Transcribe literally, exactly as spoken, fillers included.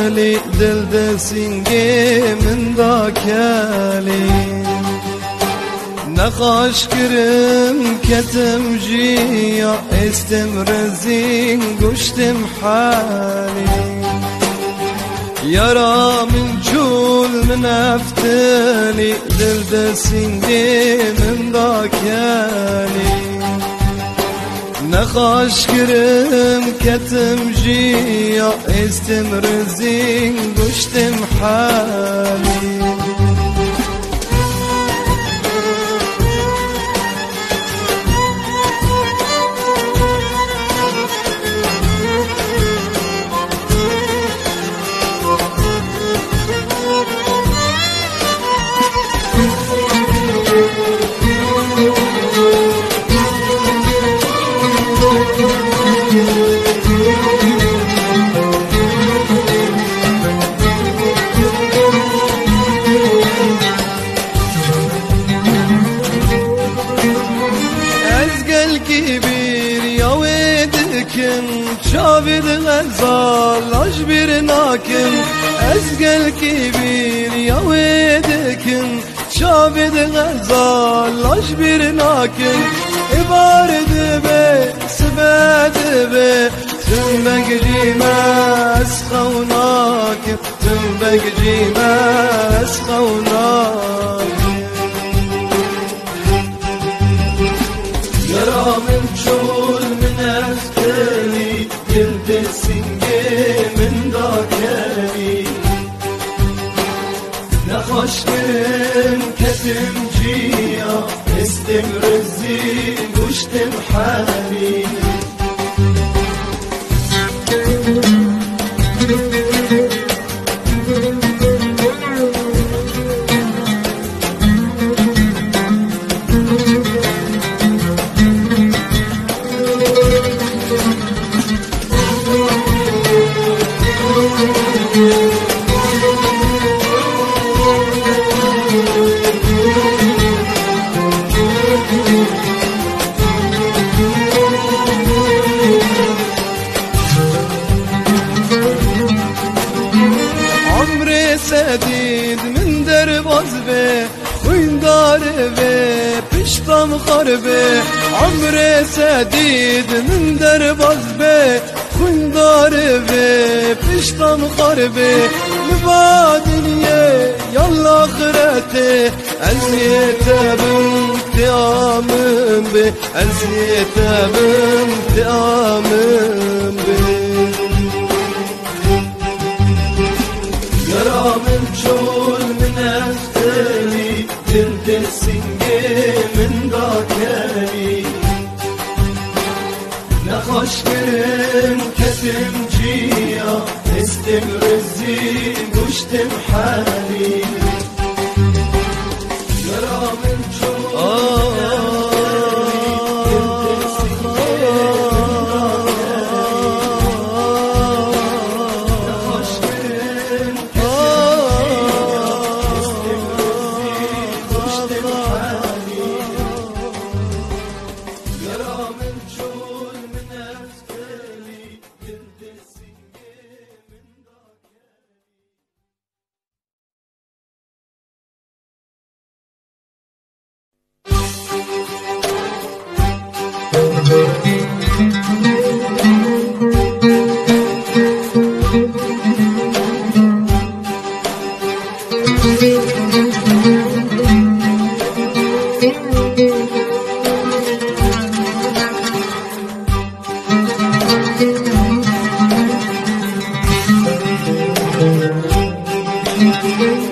لي دل دسنگی من دا کلی نخاش کرم کتم جیا استم رزین گشتم حالی یارا من جول من افتلی دل دسنگی من دا کلی نخاش کرم کتم جیا استم رزین گشتم حالی شابد غزال أجبر ناكم أزقل كبير يا ويدكم شابد غزال أجبر ناكم إبارد بي سباد بي تنبق جيما أسخوناكم تنبق جيما أسخوناكم يرى من جول من أفتلي دل سنگی من دا کلی نخوش کرم کتم جیا استم رزی گشتم حالی سدید من در باز به خوین داره به پشتم خربه عمر سدید من در باز به خوین داره به پشتم خربه لبا دنیا یالا آخرته ازیتبم تیامم به ازیتبم تیامم به يرى من جول من أفتلي دل سنگی من دا کلی نخوش کرم کتم جیا استم رزی گشتم حالی يرى من جول Thank you.